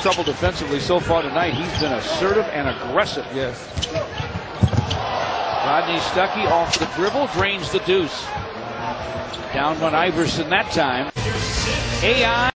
trouble defensively so far tonight. He's been assertive and aggressive. Yes. Rodney Stuckey off the dribble, drains the deuce. Down one Iverson that time. AI